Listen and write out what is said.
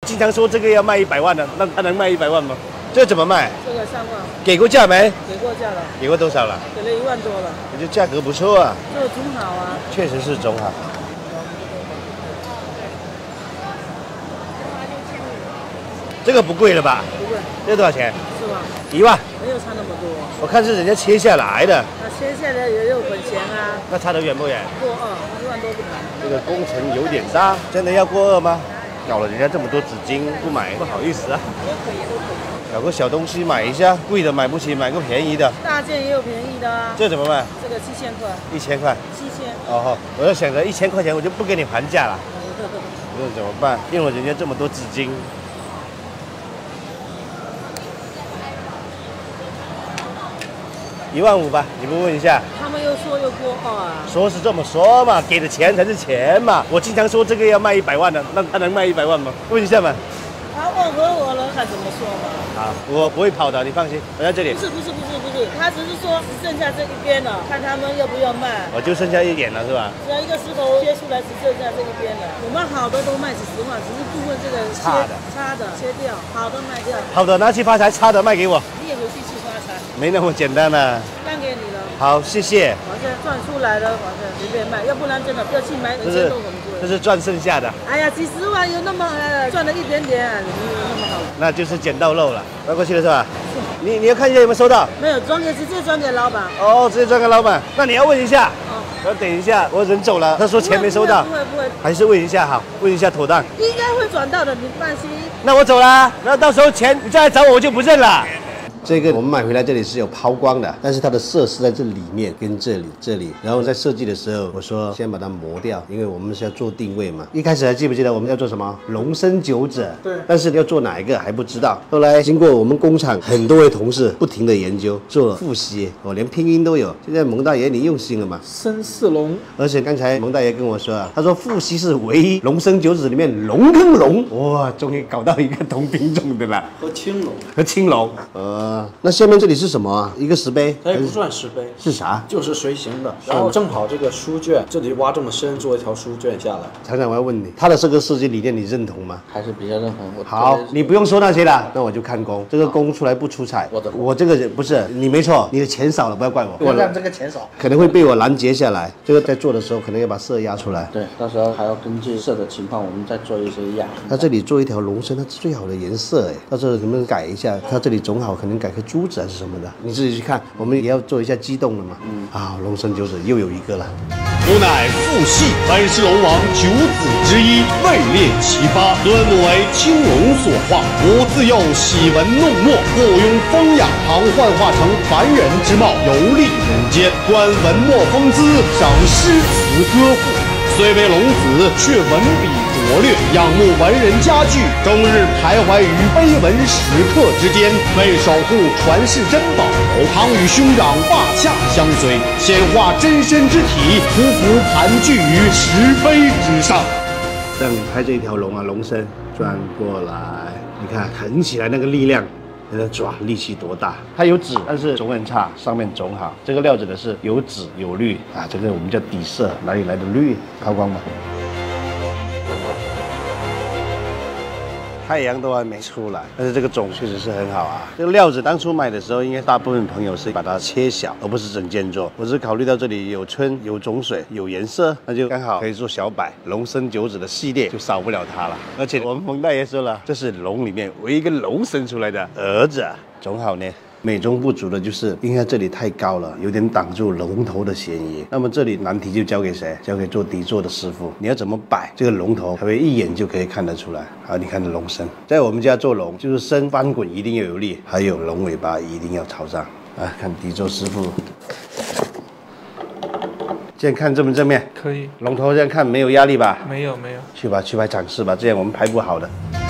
经常说这个要卖100万的，那他能卖100万吗？这个怎么卖？ 这个3万。给过价没？ 给过价了。 给过多少了？ 给了1万多了。 我觉得价格不错啊。 这个中好啊。确实是中好。 这个不贵了吧？ 不贵。 这个多少钱 ？4万。 1万。 没有差那么多。 我看是人家切下来的。 那切下来也有本钱啊。那差得远不远？ 过2，1万多不谈。 这个工程有点大，真的要过2吗？搞了人家这么多纸巾，不买不好意思啊。 都可以，都可以。 找个小东西买一下，贵的买不起，买个便宜的。 大件也有便宜的啊。这怎么卖？ 这个7000块。 1000块。 7000。 哦，我就想着1000块钱，我就不给你还价了。那怎么办？用了人家这么多纸巾。1万5吧，你不问一下？ 他们又说又过2啊。说是这么说嘛，给的钱才是钱嘛。我经常说这个要卖100万的，那他能卖100万吗？问一下嘛。 他吻合我了，看怎么说嘛。 好，我不会跑的，你放心，我在这里。 不是，他只是说只剩下这一边了，看他们要不要卖。 我就剩下1点了，是吧？ 只要一个石头切出来，只剩下这一边了。我们好的都卖，10万，只是部分这个差的切掉，好的卖掉。 好的拿去发财，差的卖给我。 你也回去吃发财。 没那么简单啊。 让给你了。好， 谢谢。 反正赚出来了，反正随便卖，要不然真的不要去买，人家都很贵。 这是赚剩下的。哎呀，几十万有那么赚了一点点，没有那么好。 那就是捡到肉了，拿过去了是吧？你要看一下有没有收到？ 没有，直接转给老板。 哦，直接转给老板。那你要问一下。我等一下，我人走了，他说钱没收到。不会。还是问一下好，问一下妥当。 应该会转到的，你放心。 那我走啦，那到时候钱你再来找我，我就不认了。这个我们买回来这里是有抛光的，但是它的色是在这里面跟这里，然后在设计的时候我说先把它磨掉，因为我们是要做定位嘛。一开始还记不记得我们要做什么龙生九子？对，但是要做哪一个还不知道。后来经过我们工厂很多位同事不停的研究，做了复习，连拼音都有。现在蒙大爷你用心了嘛？生四龙，而且刚才蒙大爷跟我说啊，他说复习是唯一龙生九子里面龙跟龙，哇，终于搞到一个同品种的了。和青龙，那下面这里是什么啊？一个石碑？ 它也不算石碑， 是啥？ 就是随形的。然后正好这个书卷这里挖这么深，做一条书卷下来。 厂长，我要问你，他的这个设计理念你认同吗？ 还是比较认同。 好，你不用说那些了，那我就看工。这个工出来不出彩，我这个人不是你没错，你的钱少了，不要怪我。 我让这个钱少， 可能会被我拦截下来。这个在做的时候可能要把色压出来。 对，到时候还要根据色的情况，我们再做一些压。 他这里做一条龙身，它是最好的颜色哎，到时候能不能改一下？他这里总好可能改个珠子还是什么的，你自己去看。我们也要做一下激动了嘛。龙生九子又有一个了。 吾乃父系本是龙王9子之一，位列其8，尊母为青龙所化。吾自幼喜闻弄墨，附庸风雅，常幻化成凡人之貌，游历人间，观文墨风姿，赏诗词歌赋。虽为龙子，却文笔拙劣，仰慕文人佳句，终日徘徊于碑文石刻之间，为守护传世珍宝，常与兄长霸洽相随，显化真身之体，匍匐盘踞于石碑之上。 让你拍这一条龙啊，龙身转过来，你看横起来那个力量。那个爪力气多大？它有紫，但是种很差，上面种好。这个料子的是有紫有绿啊，这个我们叫底色，哪里来的绿？抛光吧。太阳都还没出来，但是这个种确实是很好啊。这个料子当初买的时候，应该大部分朋友是把它切小，而不是整件做。我是考虑到这里有春、有种水、有颜色，那就刚好可以做小摆。龙生九子的系列就少不了它了。而且我们蒙大爷说了，这是龙里面唯一一个龙生出来的儿子，种好呢。美中不足的就是应该这里太高了，有点挡住龙头的嫌疑。那么这里难题就交给谁？交给做底座的师傅。你要怎么摆这个龙头，才会一眼就可以看得出来。好，你看这龙身，在我们家做龙就是身翻滚一定要有力，还有龙尾巴一定要朝上。啊，看底座师傅，这样看正不正面？ 可以。 龙头这样看没有压力吧？ 没有。 去吧，去拍展示吧，这样我们拍不好的。